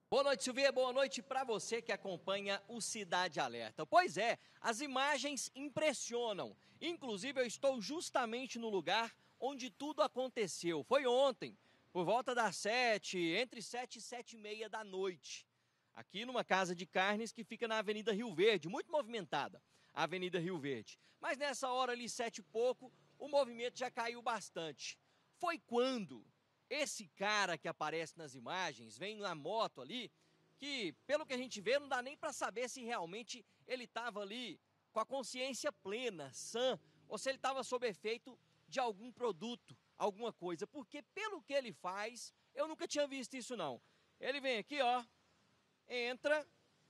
Boa noite, Silvia. Boa noite para você que acompanha o Cidade Alerta. Pois é, as imagens impressionam. Inclusive, eu estou justamente no lugar onde tudo aconteceu. Foi ontem, por volta das 7, entre 7 e 7h30 da noite. Aqui numa casa de carnes que fica na Avenida Rio Verde, muito movimentada, a Avenida Rio Verde. Mas nessa hora ali, 7 e pouco, o movimento já caiu bastante. Foi quando esse cara que aparece nas imagens vem na moto ali, que pelo que a gente vê não dá nem para saber se realmente ele estava ali com a consciência plena, sã, ou se ele estava sob efeito de algum produto, alguma coisa, porque pelo que ele faz, eu nunca tinha visto isso não. Ele vem aqui, ó, entra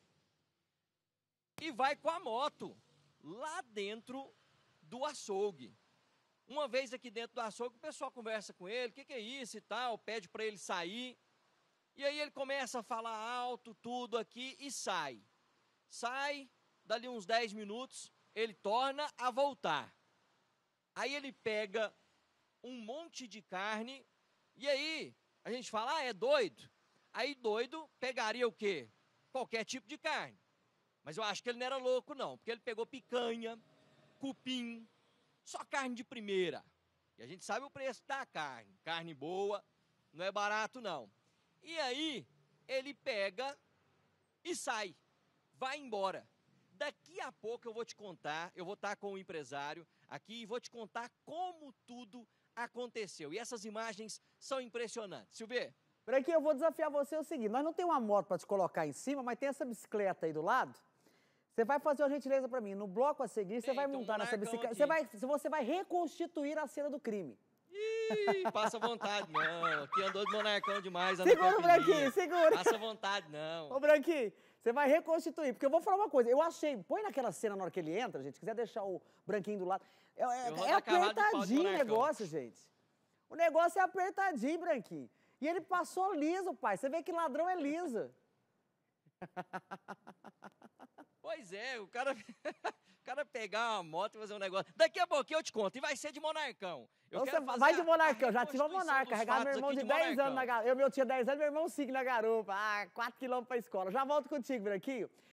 e vai com a moto lá dentro do açougue. Uma vez aqui dentro do açougue, o pessoal conversa com ele, o que é isso e tal, pede para ele sair. E aí ele começa a falar alto, tudo aqui e sai. Sai, dali uns 10 minutos, ele torna a voltar. Aí ele pega um monte de carne e aí a gente fala, é doido. Aí doido pegaria o quê? Qualquer tipo de carne. Mas eu acho que ele não era louco não, porque ele pegou picanha, cupim, só carne de primeira. E a gente sabe o preço da carne. Carne boa, não é barato não. E aí, ele pega e sai. Vai embora. Daqui a pouco eu vou te contar, eu vou estar com o empresário aqui e vou te contar como tudo aconteceu. E essas imagens são impressionantes. Silvia? Branquinho, eu vou desafiar você o seguinte, nós não temos uma moto para te colocar em cima, mas tem essa bicicleta aí do lado. Você vai fazer uma gentileza para mim. No bloco a seguir, você vai montar nessa bicicleta. Você vai reconstituir a cena do crime. Ih, passa vontade não. Aqui andou de monarcão demais. Segura, Branquinho, segura. Passa vontade não. Ô, Branquinho, você vai reconstituir. Porque eu vou falar uma coisa. Eu achei... Põe naquela cena na hora que ele entra, gente. Se quiser deixar o Branquinho do lado. É apertadinho o negócio, gente. O negócio é apertadinho, Branquinho. E ele passou liso, pai. Você vê que ladrão é liso. Pois é, o cara pegar uma moto e fazer um negócio. Daqui a pouquinho eu te conto, e vai ser de monarcão. Você vai de monarcão, já tive uma monarca, carregado meu irmão de 10 anos na garupa. Eu tinha 10 anos, meu irmão 5 na garupa. 4 quilômetros pra escola. Já volto contigo, Branquinho.